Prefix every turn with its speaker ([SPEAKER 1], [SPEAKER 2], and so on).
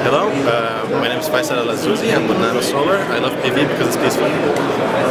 [SPEAKER 1] Hello, my name is Faisal El Azzouzi. I'm with Nanosolar. I love PV because it's peaceful.